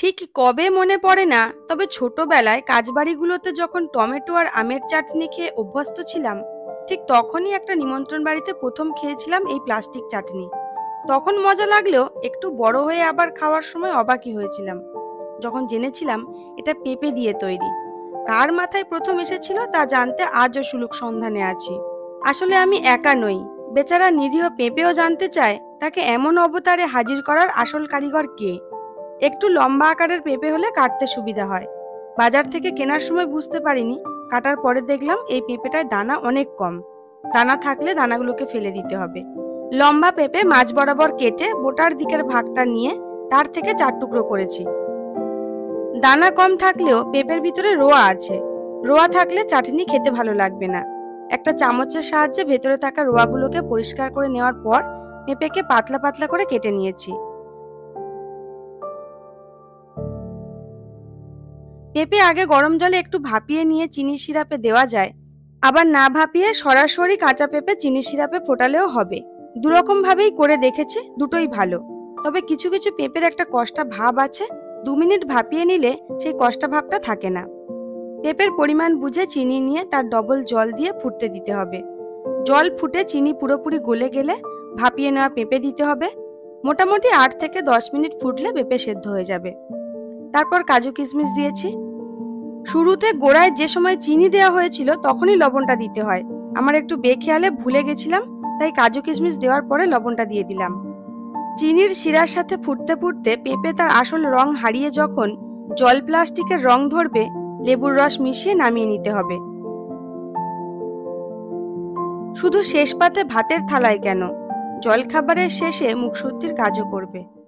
ঠিক কবে মনে পড়ে না, তবে ছোটবেলায় কাজবাড়িগুলোতে যখন টমেটো আর আমের চাটনি খেয়ে অভ্যস্ত ছিলাম, ঠিক তখনই একটা নিমন্ত্রণ বাড়িতে প্রথম খেয়েছিলাম এই প্লাস্টিক চাটনি। তখন মজা লাগলেও একটু বড় হয়ে আবার খাওয়ার সময় অবাকই হয়েছিলাম যখন জেনেছিলাম এটা পেঁপে দিয়ে তৈরি। কার মাথায় প্রথম এসেছিল তা জানতে আজও সুলুক সন্ধানে আছি। আসলে আমি একা নই, বেচারা নিরীহ পেঁপেও জানতে চায় তাকে এমন অবতারে হাজির করার আসল কারিগর কে। একটু লম্বা আকারের পেঁপে হলে কাটতে সুবিধা হয়। বাজার থেকে কেনার সময় বুঝতে পারিনি, কাটার পরে দেখলাম এই পেঁপেটায় দানা অনেক কম। দানা থাকলে দানাগুলোকে ফেলে দিতে হবে। লম্বা পেঁপে মাঝ বরাবর কেটে বোটার দিকের ভাগটা নিয়ে তার থেকে 4 টুকরো করেছি। দানা কম থাকলেও পেঁপের ভিতরে রোয়া আছে। রোয়া থাকলে চাটনি খেতে ভালো লাগবে না। একটা চামচের সাহায্যে ভেতরে থাকা রোয়াগুলোকে পরিষ্কার করে নেওয়ার পর পেঁপেকে পাতলা পাতলা করে কেটে নিয়েছি। পেঁপে আগে গরম জলে একটু ভাপিয়ে নিয়ে চিনি সিরাপে দেওয়া যায়, আবার না ভাপিয়ে সরাসরি কাঁচা পেঁপে চিনি সিরাপে ফোটালেও হবে। দুরকম ভাবেই করে দেখেছি, দুটোই ভালো। তবে কিছু কিছু পেঁপের একটা কষ্টা ভাব আছে, 2 মিনিট ভাপিয়ে নিলে সেই কষ্টা ভাবটা থাকে না। পেঁপের পরিমাণ বুঝে চিনি নিয়ে তার ডবল জল দিয়ে ফুটতে দিতে হবে। জল ফুটে চিনি পুরোপুরি গলে গেলে ভাপিয়ে নেওয়া পেঁপে দিতে হবে। মোটামুটি 8 থেকে 10 মিনিট ফুটলে পেঁপে সেদ্ধ হয়ে যাবে। তারপর কাজু কিশমিশ দিয়েছি। শুরুতে গোড়ায় যে সময় চিনি দেওয়া হয়েছিল তখনই লবণটা দিতে হয়, আমার একটু বেখেয়ালে ভুলে গেছিলাম, তাই কাজু কিশমিশ দেওয়ার পরে লবণটা দিয়ে দিলাম। চিনির শিরার সাথে ফুটতে ফুটতে পেঁপে তার আসল রং হারিয়ে যখন জল প্লাস্টিকের রং ধরবে, লেবুর রস মিশিয়ে নামিয়ে নিতে হবে। শুধু শেষ পাতে ভাতের থালায় কেন, জলখাবারের শেষে মুখশুদ্ধির কাজও করবে।